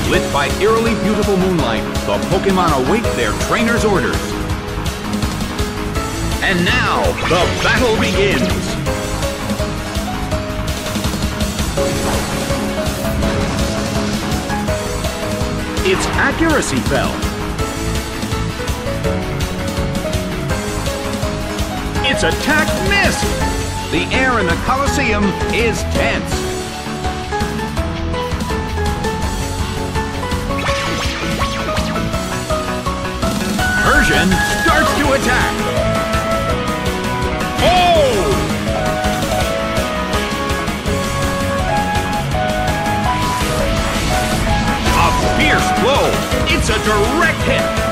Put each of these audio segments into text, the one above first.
Lit by eerily beautiful moonlight, the Pokémon await their trainer's orders. And now, the battle begins! Its accuracy fell. Its attack missed! The air in the Colosseum is tense. Persian starts to attack. Oh! A fierce blow. It's a direct hit.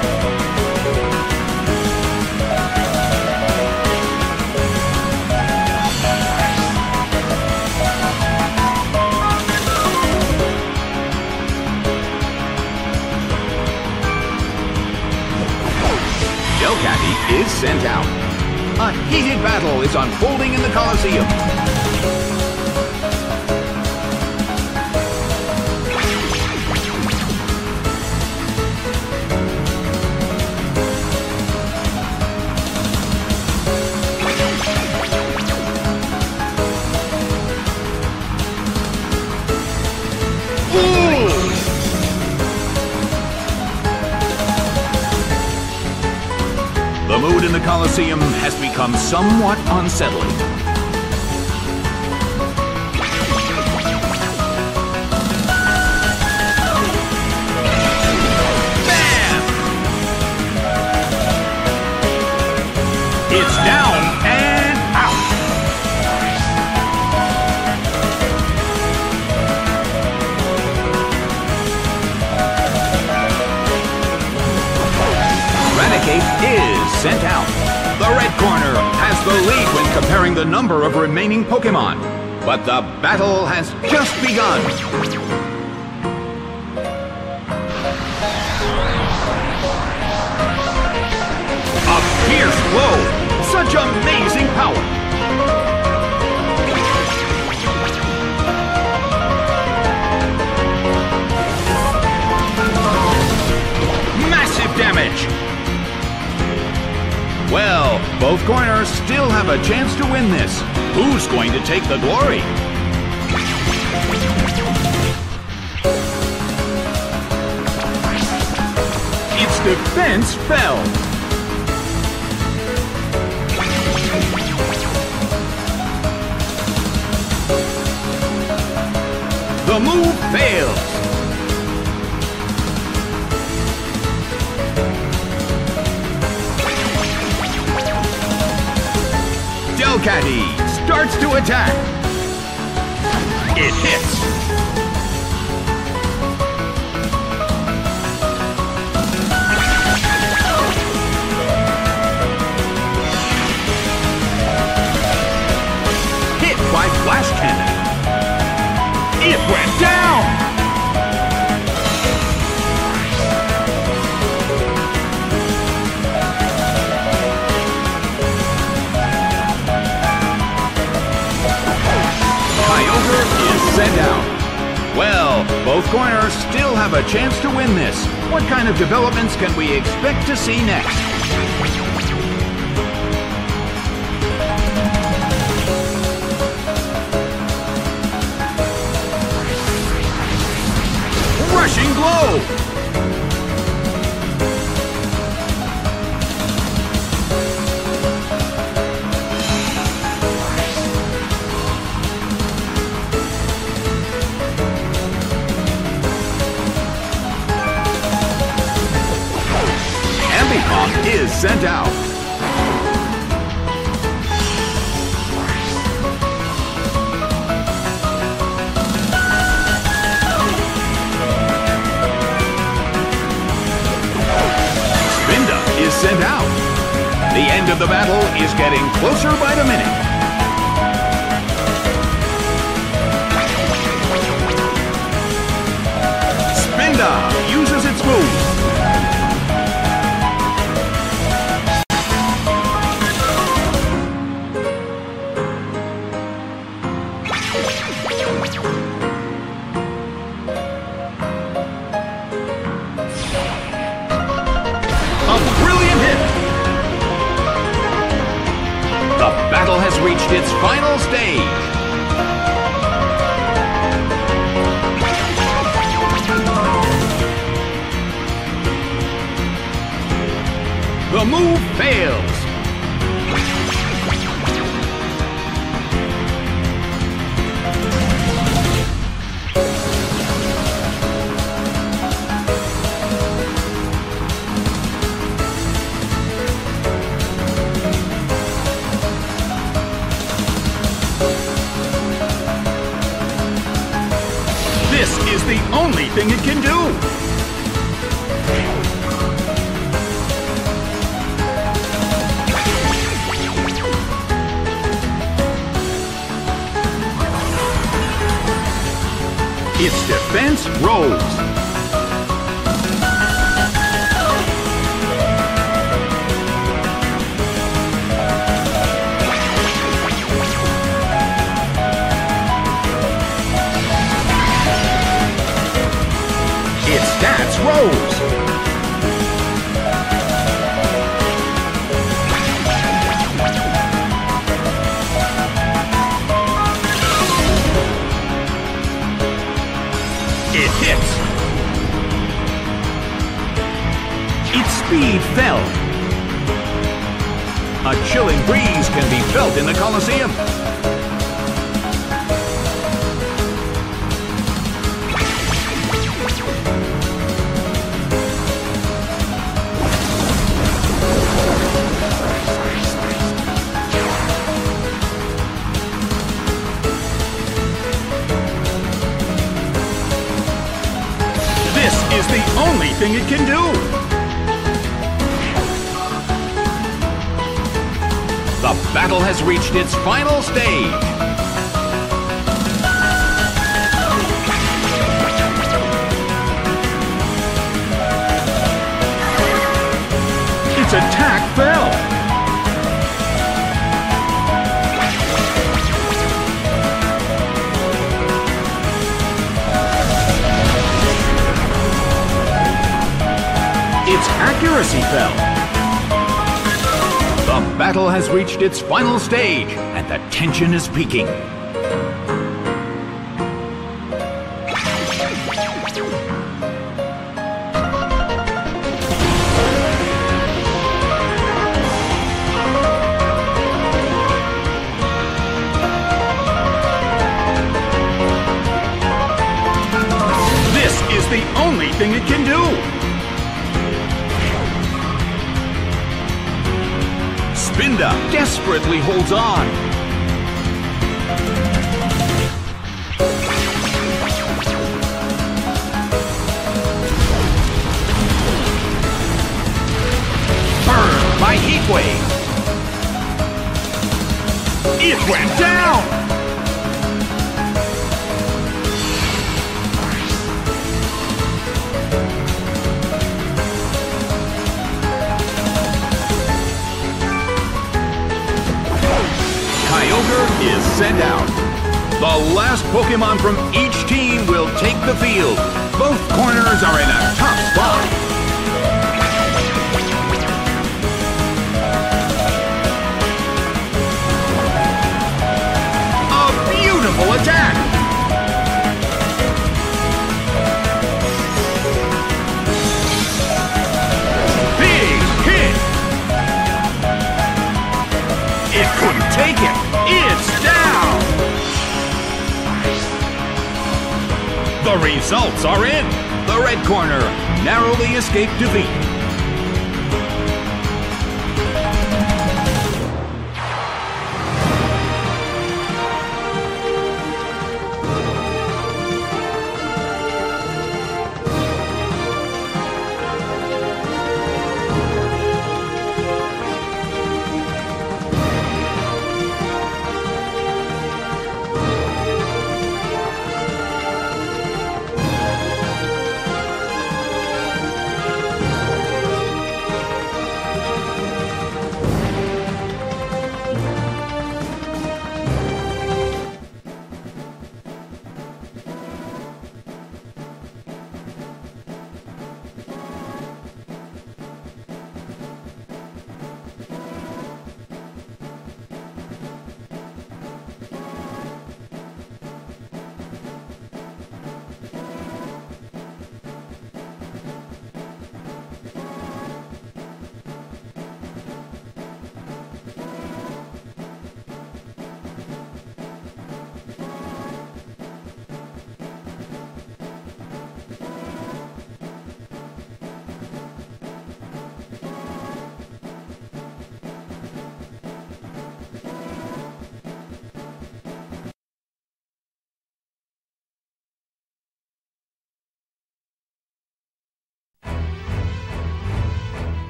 Delcatty is sent out. A heated battle is unfolding in the Colosseum. The mood in the Colosseum has become somewhat unsettling. Bam! It's down and out. Raticate is sent out. The red corner has the lead when comparing the number of remaining Pokémon. But the battle has just begun. A fierce blow. Such amazing power. Massive damage. Well, both corners still have a chance to win this. Who's going to take the glory? Its defense fell. The move fails. Delcatty starts to attack. It hits. Hit by Flash Cannon. It went down. Is sent out. Well, both corners still have a chance to win this. What kind of developments can we expect to see next? Rushing blow! Is sent out. Spinda is sent out. The end of the battle is getting closer by the minute. Spinda uses its move. final stage. The move fails. This is the only thing it can do. Its defense rose. Its stats rose. It hits. Its speed fell. A chilling breeze can be felt in the Colosseum. Is the only thing it can do. The battle has reached its final stage. Its attack fell. Its accuracy fell. The battle has reached its final stage, and the tension is peaking. This is the only thing it can do. Spinda desperately holds on. Burned by Heatwave. It went down! Kyogre is sent out. The last Pokemon from each team will take the field. Both corners are in a tough spot. A beautiful attack. Big hit. It couldn't take it. It's down! The results are in. The red corner narrowly escaped defeat.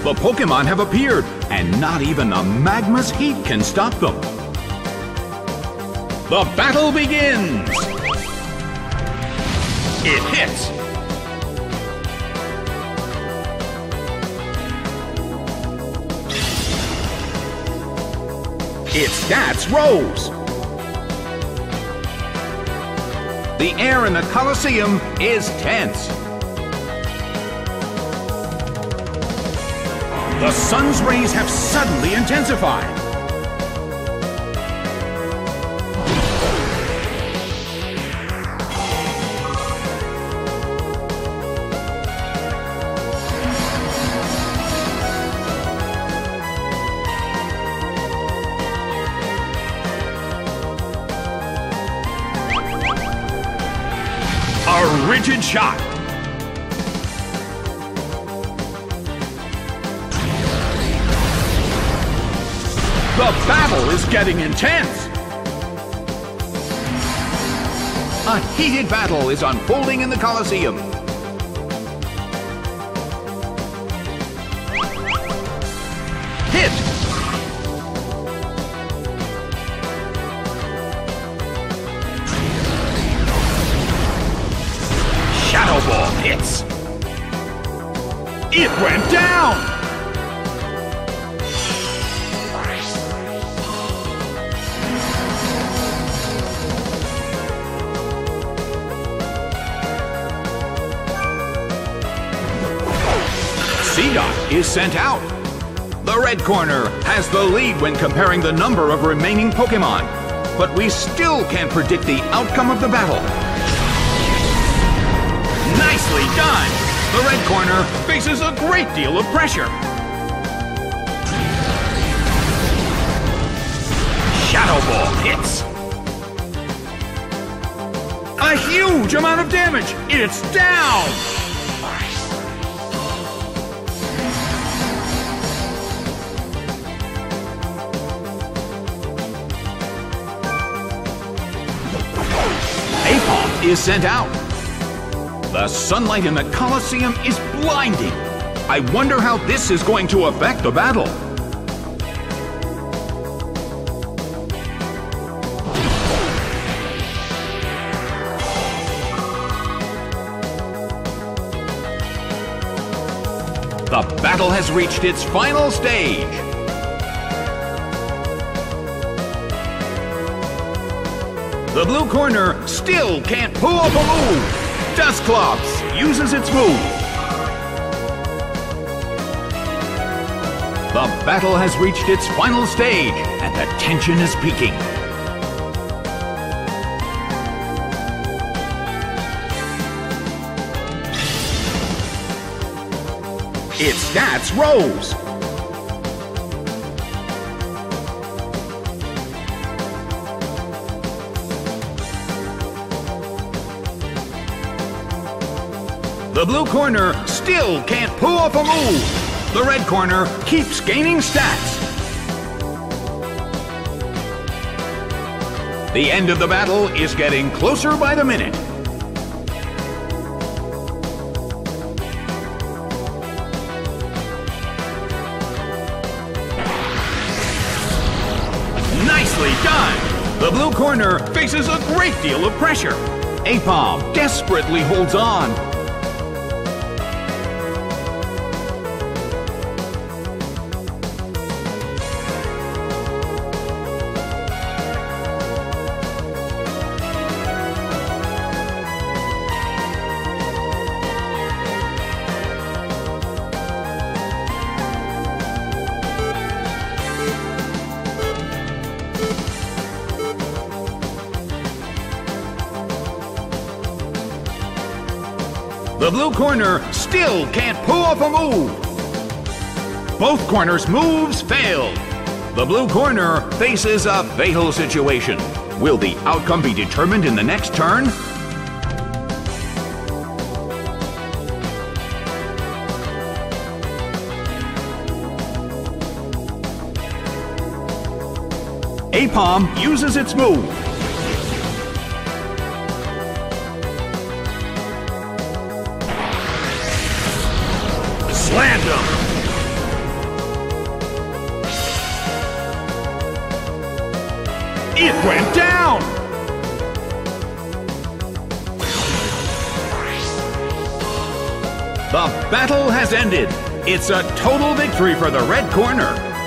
The Pokémon have appeared, and not even the magma's heat can stop them. The battle begins! It hits! Its stats rose! The air in the Colosseum is tense. The sun's rays have suddenly intensified. A rigid shot. The battle is getting intense. A heated battle is unfolding in the Colosseum. Hit! Shadow Ball hits. It went down! Seedot is sent out. The red corner has the lead when comparing the number of remaining Pokémon, but we still can't predict the outcome of the battle. Nicely done! The red corner faces a great deal of pressure. Shadow Ball hits. A huge amount of damage! It's down! Aipom is sent out. The sunlight in the Colosseum is blinding. I wonder how this is going to affect the battle. The battle has reached its final stage. The blue corner still can't pull off a move. Dusclops uses its move. The battle has reached its final stage, and the tension is peaking. Its stats rose. The blue corner still can't pull off a move. The red corner keeps gaining stats. The end of the battle is getting closer by the minute. Nicely done! The blue corner faces a great deal of pressure. Aipom desperately holds on. The blue corner still can't pull off a move. Both corners' moves failed. The blue corner faces a fatal situation. Will the outcome be determined in the next turn? Aipom uses its move. Slammed him! It went down! The battle has ended. It's a total victory for the red corner.